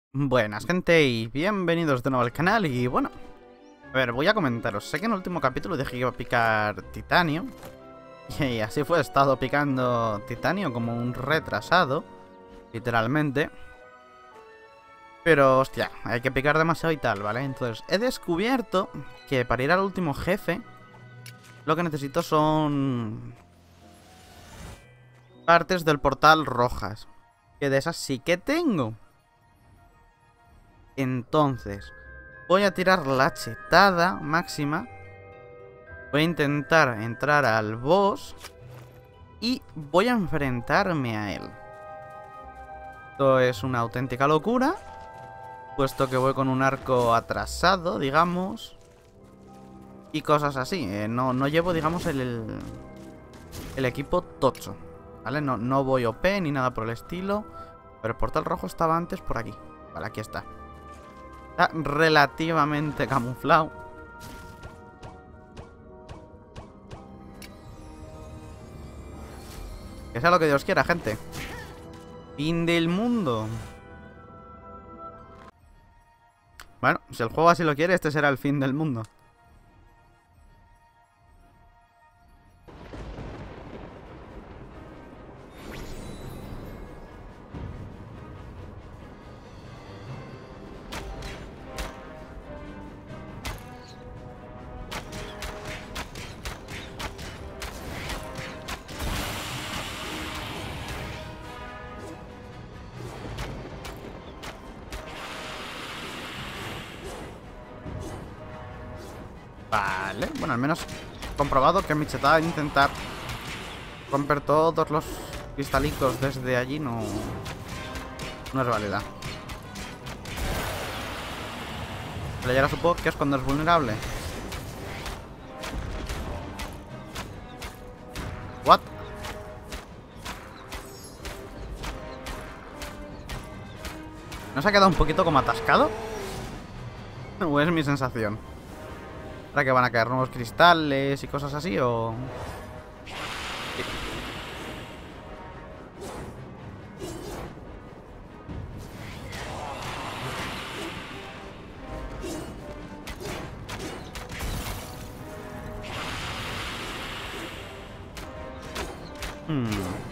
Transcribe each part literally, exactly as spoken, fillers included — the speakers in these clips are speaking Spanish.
Buenas gente y bienvenidos de nuevo al canal. Y bueno, a ver, voy a comentaros. Sé que en el último capítulo dije que iba a picar titanio y así fue, he estado picando titanio como un retrasado, literalmente. Pero hostia, hay que picar demasiado y tal, ¿vale? Entonces he descubierto que para ir al último jefe lo que necesito son partes del portal rojas, que de esas sí que tengo. Entonces voy a tirar la chetada máxima. Voy a intentar entrar al boss y voy a enfrentarme a él. Esto es una auténtica locura, puesto que voy con un arco atrasado, digamos, y cosas así. Eh, no, no llevo, digamos, el, el, el equipo tocho, ¿vale? No, no voy O P ni nada por el estilo, pero el portal rojo estaba antes por aquí. Vale, aquí está. Está relativamente camuflado. Que sea lo que Dios quiera, gente. Fin del mundo. Bueno, si el juego así lo quiere, este será el fin del mundo. Vale, bueno, al menos he comprobado que mi chetada de intentar romper todos los cristalicos desde allí no, no es válida. Pero ya ahora supongo que es cuando es vulnerable. What? ¿No se ha quedado un poquito como atascado? ¿O es mi sensación? ¿Ahora que van a caer nuevos cristales y cosas así o...? Hmm.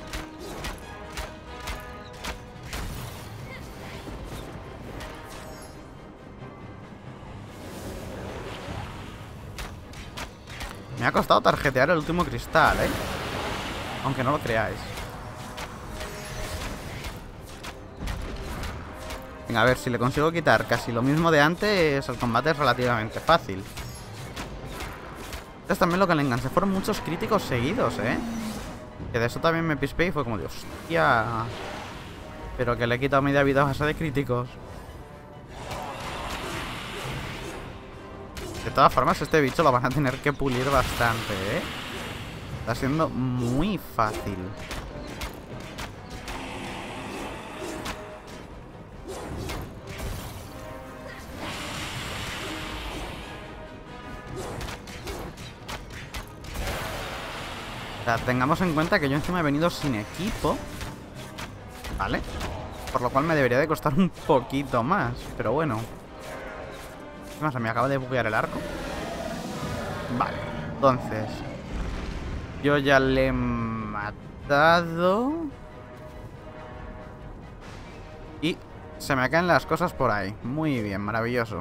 Me ha costado tarjetear el último cristal, ¿eh? Aunque no lo creáis. Venga, a ver, si le consigo quitar casi lo mismo de antes, el combate es relativamente fácil. Esto es también lo que le enganché. Fueron muchos críticos seguidos, ¿eh? Que de eso también me pispé y fue como de hostia. Pero que le he quitado media vida a base de críticos. De todas formas, este bicho lo van a tener que pulir bastante, ¿eh? Está siendo muy fácil. O sea, tengamos en cuenta que yo encima he venido sin equipo, ¿vale? Por lo cual me debería de costar un poquito más. Pero bueno. Encima se me acaba de buguear el arco. Vale, entonces yo ya le he matado. Y se me caen las cosas por ahí. Muy bien, maravilloso.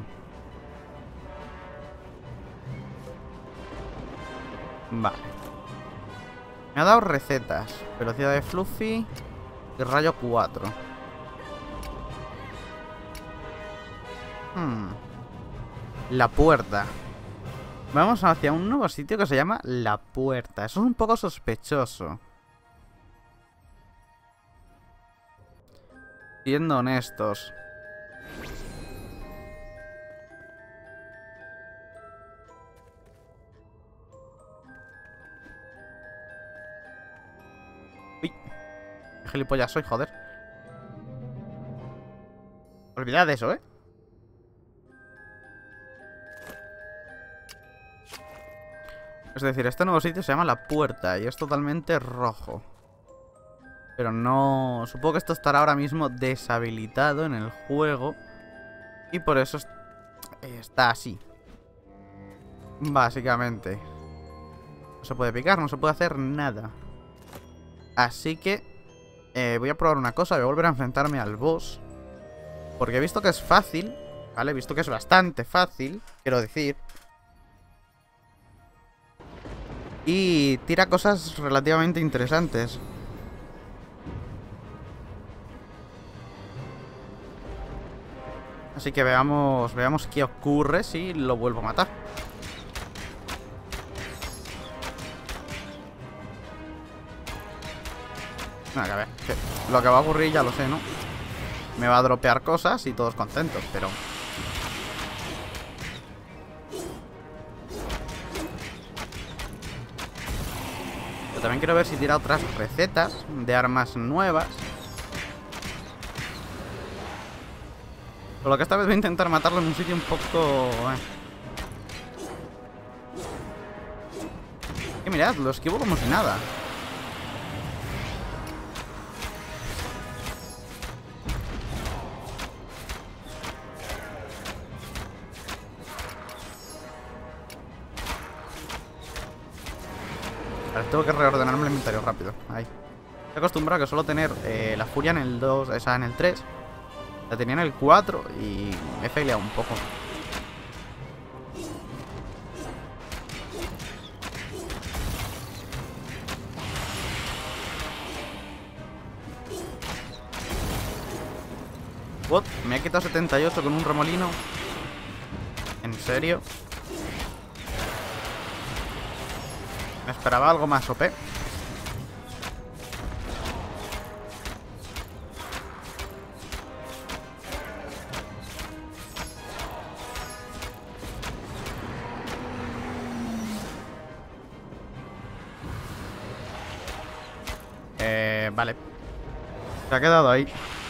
Vale. Me ha dado recetas. Velocidad de Fluffy y rayo cuatro. Hmm. La puerta. Vamos hacia un nuevo sitio que se llama La Puerta. Eso es un poco sospechoso, siendo honestos. Uy, qué gilipollas soy, joder. Olvidad de eso, ¿eh? Es decir, este nuevo sitio se llama La Puerta y es totalmente rojo. Pero no... Supongo que esto estará ahora mismo deshabilitado en el juego. Y por eso está así. Básicamente. No se puede picar, no se puede hacer nada. Así que eh, voy a probar una cosa. Voy a volver a enfrentarme al boss. Porque he visto que es fácil. Vale, he visto que es bastante fácil, quiero decir. Y tira cosas relativamente interesantes. Así que veamos, veamos qué ocurre si lo vuelvo a matar. Bueno, a ver, que lo que va a ocurrir ya lo sé, ¿no? Me va a dropear cosas y todos contentos, pero... Yo también quiero ver si tira otras recetas de armas nuevas. Por lo que esta vez voy a intentar matarlo en un sitio un poco... Eh. Y mirad, lo esquivo como si nada. Vale, tengo que reordenarme el inventario rápido. Ahí. Estoy acostumbrado a que suelo tener eh, la furia en el dos, esa en el tres. La tenía en el cuatro y he faileado un poco. What? Me ha quitado setenta y ocho con un remolino. ¿En serio? Me esperaba algo más O P. Eh, vale. Se ha quedado ahí.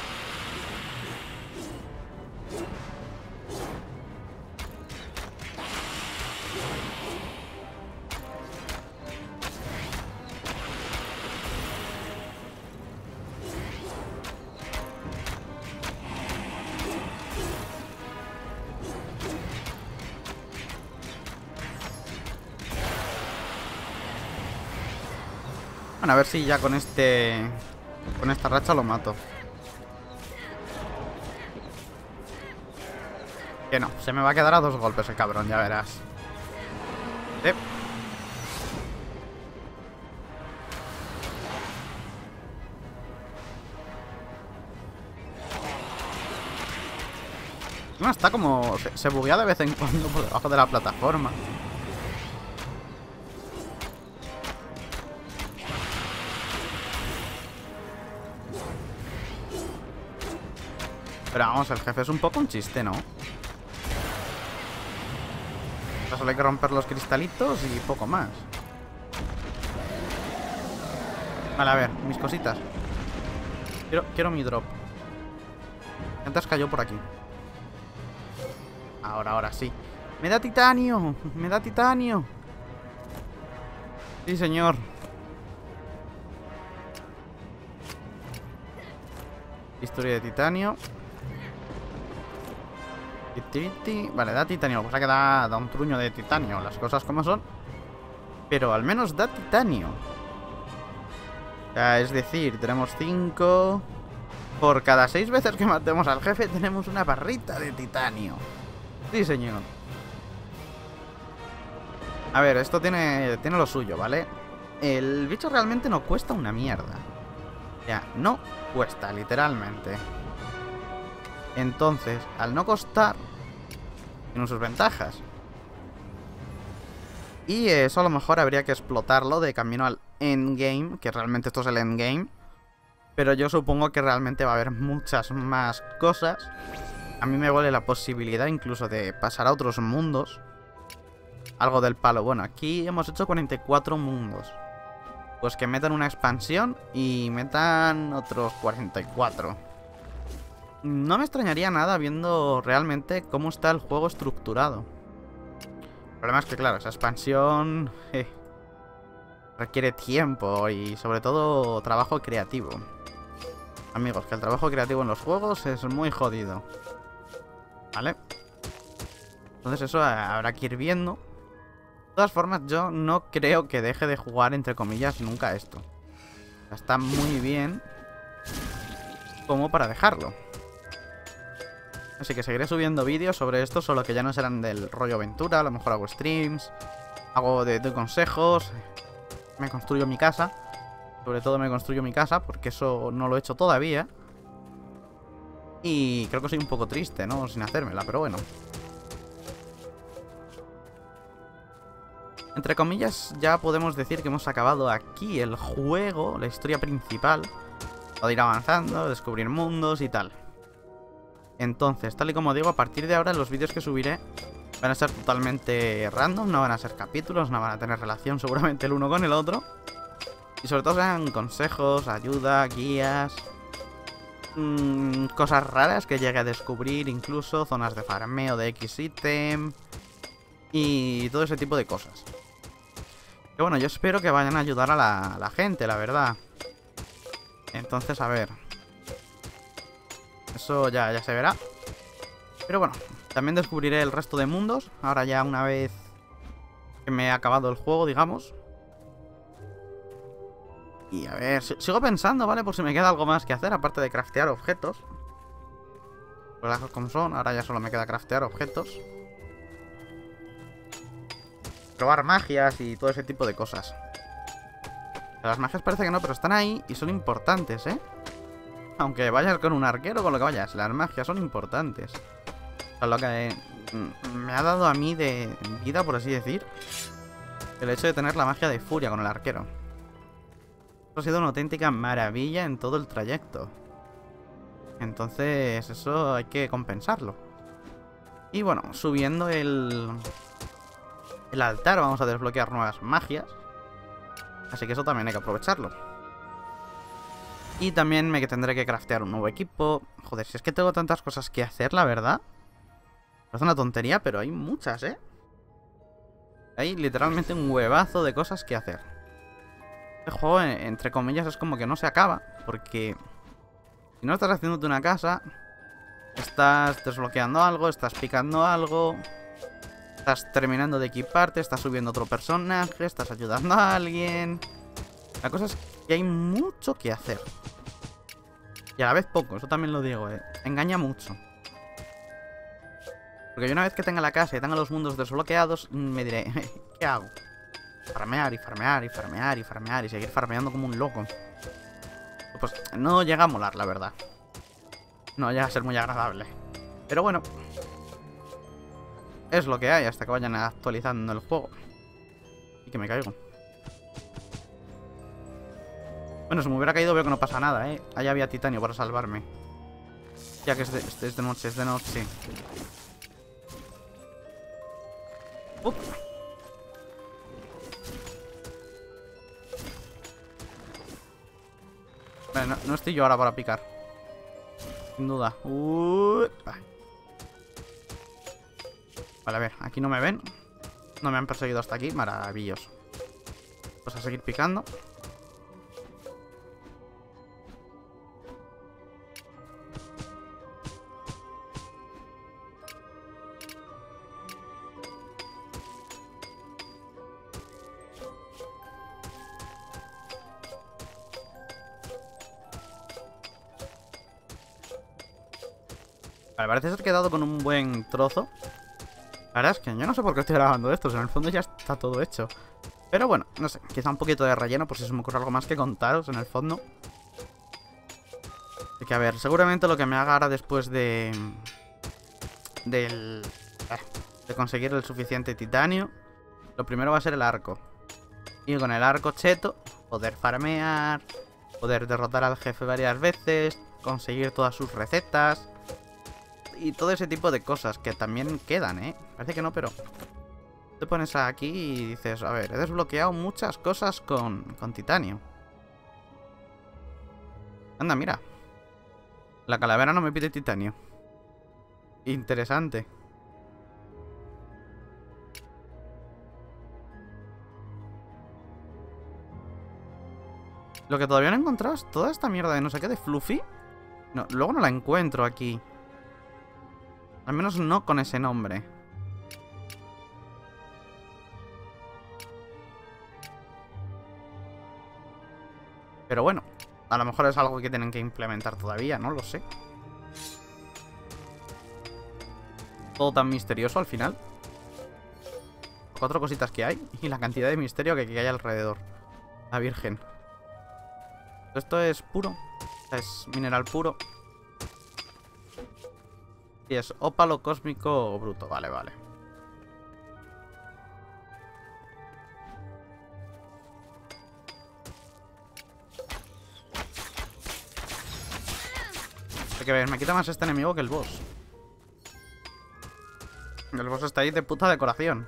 Bueno, a ver si ya con este... Con esta racha lo mato. Que no, se me va a quedar a dos golpes el cabrón, ya verás. Sí. No, está como... Se, se buguea de vez en cuando por debajo de la plataforma. Pero vamos, el jefe es un poco un chiste, ¿no? Solo hay que romper los cristalitos y poco más. Vale, a ver, mis cositas. Quiero, quiero mi drop. Antes cayó por aquí. Ahora, ahora sí. ¡Me da titanio! ¡Me da titanio! Sí, señor. Historia de titanio. Vale, da titanio. Pues que da, da un truño de titanio. Las cosas como son. Pero al menos da titanio. O sea, es decir, tenemos cinco. Por cada seis veces que matemos al jefe tenemos una barrita de titanio. Sí, señor. A ver, esto tiene, tiene lo suyo, ¿vale? El bicho realmente no cuesta una mierda. O sea, no cuesta, literalmente. Entonces, al no costar, tiene sus ventajas. Y eso a lo mejor habría que explotarlo de camino al endgame, que realmente esto es el endgame. Pero yo supongo que realmente va a haber muchas más cosas. A mí me huele la posibilidad incluso de pasar a otros mundos. Algo del palo. Bueno, aquí hemos hecho cuarenta y cuatro mundos. Pues que metan una expansión y metan otros cuarenta y cuatro. No me extrañaría nada viendo realmente cómo está el juego estructurado. El problema es que, claro, esa expansión... Eh, requiere tiempo y sobre todo trabajo creativo. Amigos, que el trabajo creativo en los juegos es muy jodido. ¿Vale? Entonces eso habrá que ir viendo. De todas formas, yo no creo que deje de jugar, entre comillas, nunca esto. Está muy bien como para dejarlo. Así que seguiré subiendo vídeos sobre esto, solo que ya no serán del rollo aventura. A lo mejor hago streams, hago de, de consejos, me construyo mi casa. Sobre todo me construyo mi casa, porque eso no lo he hecho todavía. Y creo que soy un poco triste, ¿no? Sin hacérmela, pero bueno. Entre comillas, ya podemos decir que hemos acabado aquí el juego, la historia principal. Puedo ir avanzando, descubrir mundos y tal. Entonces, tal y como digo, a partir de ahora los vídeos que subiré van a ser totalmente random, no van a ser capítulos, no van a tener relación seguramente el uno con el otro. Y sobre todo serán consejos, ayuda, guías, mmm, cosas raras que llegue a descubrir, incluso zonas de farmeo de X ítem y todo ese tipo de cosas. Que bueno, yo espero que vayan a ayudar a la, a la gente, la verdad. Entonces, a ver. Eso ya, ya se verá. Pero bueno, también descubriré el resto de mundos. Ahora ya una vez que me he acabado el juego, digamos. Y a ver, sigo pensando, ¿vale? Por si me queda algo más que hacer, aparte de craftear objetos. Pues las cosas como son, ahora ya solo me queda craftear objetos. Probar magias y todo ese tipo de cosas. Las magias parece que no, pero están ahí y son importantes, ¿eh? Aunque vayas con un arquero o con lo que vayas, las magias son importantes. O sea, lo que me ha dado a mí de vida, por así decir, el hecho de tener la magia de furia con el arquero. Eso ha sido una auténtica maravilla en todo el trayecto. Entonces, eso hay que compensarlo. Y bueno, subiendo el, el altar vamos a desbloquear nuevas magias. Así que eso también hay que aprovecharlo. Y también me tendré que craftear un nuevo equipo. Joder, si es que tengo tantas cosas que hacer, la verdad. Es una tontería, pero hay muchas, ¿eh? Hay literalmente un huevazo de cosas que hacer. Este juego, entre comillas, es como que no se acaba. Porque si no estás haciéndote una casa, estás desbloqueando algo, estás picando algo, estás terminando de equiparte, estás subiendo otro personaje, estás ayudando a alguien. La cosa es que hay mucho que hacer. Y a la vez poco, eso también lo digo, eh. Engaña mucho. Porque yo una vez que tenga la casa y tenga los mundos desbloqueados, me diré, ¿qué hago? Farmear y farmear y farmear y farmear y seguir farmeando como un loco. Pues no llega a molar, la verdad. No llega a ser muy agradable. Pero bueno, es lo que hay hasta que vayan actualizando el juego. Y que me caigo. Bueno, si me hubiera caído veo que no pasa nada, ¿eh? Allá había titanio para salvarme. Ya que es de, es de noche, es de noche. Up. Vale, no, no estoy yo ahora para picar. Sin duda. Uh, vale, a ver, aquí no me ven. No me han perseguido hasta aquí, maravilloso. Pues a seguir picando. Vale, parece ser que he dado con un buen trozo. La verdad es que yo no sé por qué estoy grabando esto. En el fondo ya está todo hecho. Pero bueno, no sé, quizá un poquito de relleno por si se me ocurre algo más que contaros en el fondo. Así que a ver, seguramente lo que me haga ahora después de... Del... De conseguir el suficiente titanio, lo primero va a ser el arco. Y con el arco cheto, poder farmear, poder derrotar al jefe varias veces, conseguir todas sus recetas y todo ese tipo de cosas que también quedan, ¿eh? Parece que no, pero te pones aquí y dices, a ver, he desbloqueado muchas cosas con, con titanio. Anda, mira. La calavera no me pide titanio. Interesante. Lo que todavía no he encontrado es toda esta mierda de no sé qué de Fluffy. No, luego no la encuentro aquí. Al menos no con ese nombre. Pero bueno, a lo mejor es algo que tienen que implementar todavía, no lo sé. Todo tan misterioso al final. Cuatro cositas que hay y la cantidad de misterio que, que hay alrededor. La Virgen. Esto es puro. Es mineral puro. Y es ópalo cósmico bruto. Vale, vale. Hay que ver, me quita más este enemigo que el boss. El boss está ahí de puta decoración.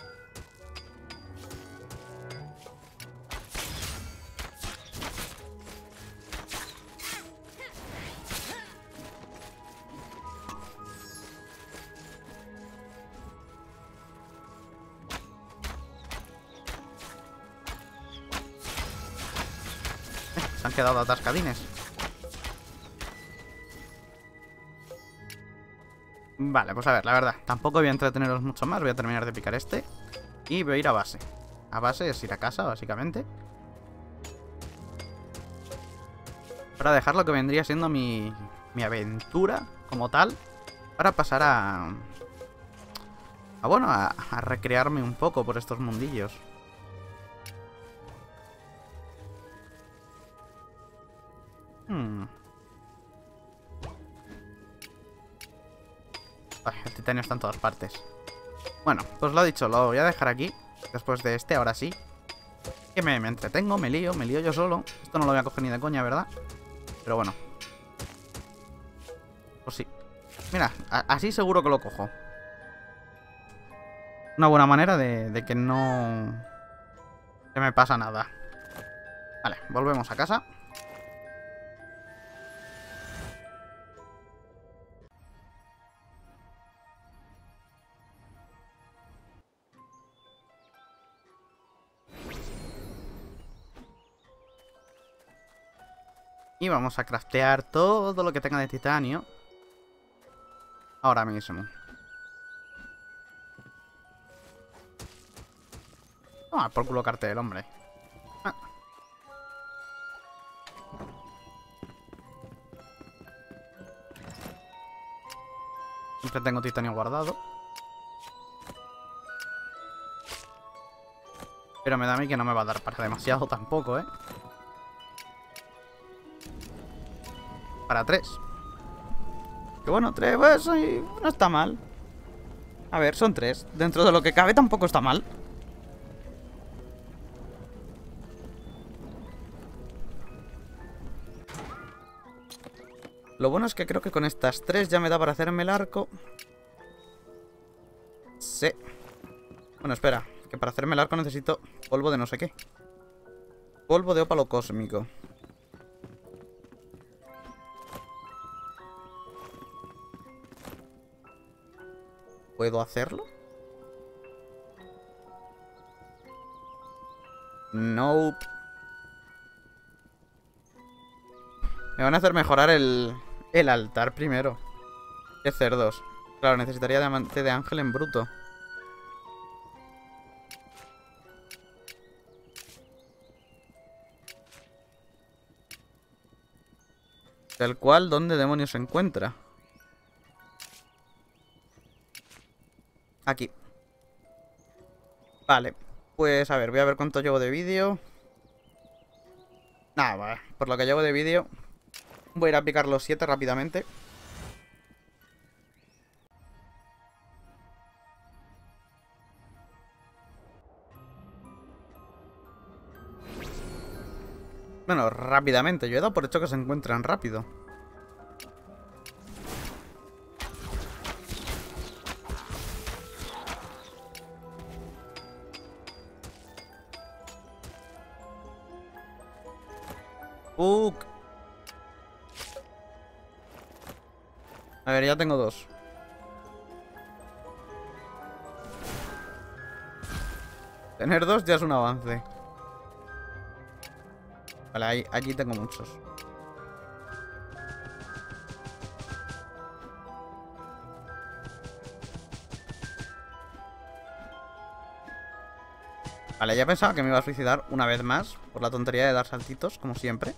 Se han quedado atascadines. Vale, pues a ver, la verdad, tampoco voy a entreteneros mucho más. Voy a terminar de picar este y voy a ir a base. A base es ir a casa, básicamente, para dejar lo que vendría siendo mi, mi aventura como tal, para pasar a... a bueno, a, a recrearme un poco por estos mundillos. Hmm. Ay, el titanio está en todas partes. Bueno, pues lo dicho, lo voy a dejar aquí. Después de este, ahora sí. Que me, me entretengo, me lío, me lío yo solo. Esto no lo voy a coger ni de coña, ¿verdad? Pero bueno. Pues sí. Mira, a, así seguro que lo cojo. Una buena manera de, de que no... se me pasa nada. Vale, volvemos a casa. Y vamos a craftear todo lo que tenga de titanio. Ahora mismo. Toma por culo cartel, hombre. Ah. Siempre tengo titanio guardado. Pero me da a mí que no me va a dar para demasiado tampoco, ¿eh? Para tres. Que bueno, tres, pues no está mal. A ver, son tres. Dentro de lo que cabe tampoco está mal. Lo bueno es que creo que con estas tres ya me da para hacerme el arco. Sí. Bueno, espera. Que para hacerme el arco necesito polvo de no sé qué. Polvo de ópalo cósmico. ¿Puedo hacerlo? Nope. Me van a hacer mejorar el, el altar primero. Qué cerdos. Claro, necesitaría diamante de ángel en bruto. Del cual, ¿dónde demonios se encuentra? Aquí. Vale. Pues a ver, voy a ver cuánto llevo de vídeo. Nada, vale. Por lo que llevo de vídeo, voy a ir a picar los siete rápidamente. Bueno, rápidamente. Yo he dado por hecho que se encuentran rápido. Fuck. A ver, ya tengo dos. Tener dos ya es un avance. Vale, ahí, allí tengo muchos. Vale, ya pensaba que me iba a suicidar una vez más por la tontería de dar saltitos, como siempre.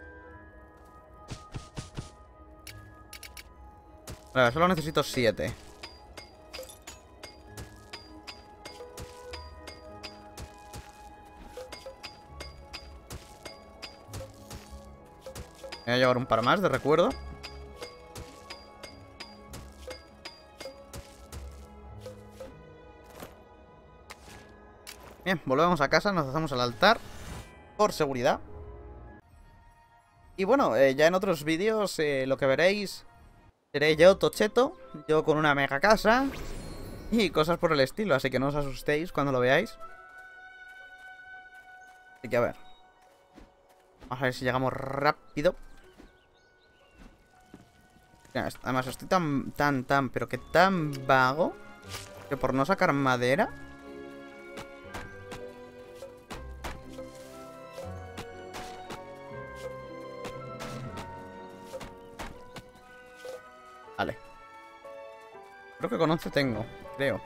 Vale, solo necesito siete. Voy a llevar un par más de recuerdo. Bien, volvemos a casa, nos hacemos al altar por seguridad. Y bueno, eh, ya en otros vídeos eh, lo que veréis seré yo tocheto, yo con una mega casa y cosas por el estilo, así que no os asustéis cuando lo veáis. Así que a ver, vamos a ver si llegamos rápido. Además estoy tan, tan, tan, pero que tan vago que por no sacar madera... Vale. Creo que con once tengo, creo.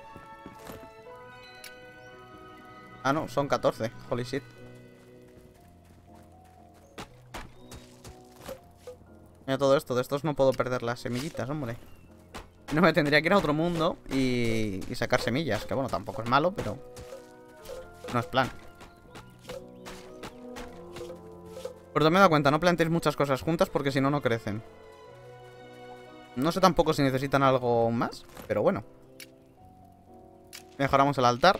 Ah, no, son catorce. Holy shit. Mira todo esto, de estos no puedo perder las semillitas, hombre. No, me tendría que ir a otro mundo y, y sacar semillas. Que bueno, tampoco es malo, pero no es plan. Por eso me he dado cuenta, no planteéis muchas cosas juntas porque si no, no crecen. No sé tampoco si necesitan algo más, pero bueno. Mejoramos el altar.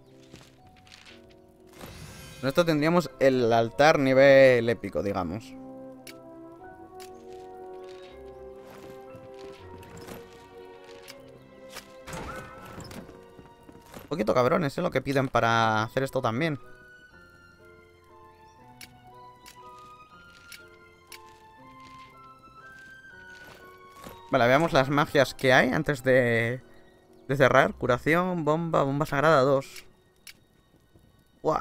Con esto tendríamos el altar nivel épico, digamos. Un poquito cabrones, ¿eh? Lo que piden para hacer esto también. Vale, veamos las magias que hay antes de, de cerrar. Curación, bomba, bomba sagrada dos. ¡Guau!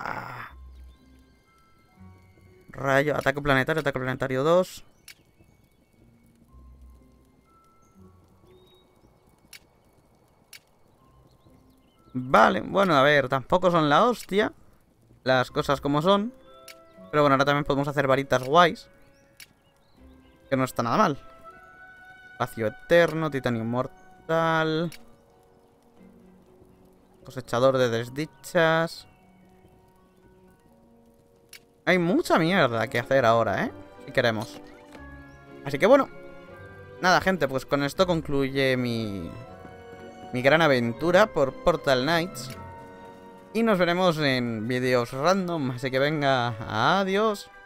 Rayo, ataque planetario, ataque planetario dos. Vale, bueno, a ver, tampoco son la hostia. Las cosas como son. Pero bueno, ahora también podemos hacer varitas guays. Que no está nada mal. Espacio eterno, titanio mortal. Cosechador de desdichas. Hay mucha mierda que hacer ahora, ¿eh? Si queremos. Así que bueno. Nada, gente, pues con esto concluye mi... mi gran aventura por Portal Knights. Y nos veremos en vídeos random. Así que venga, adiós.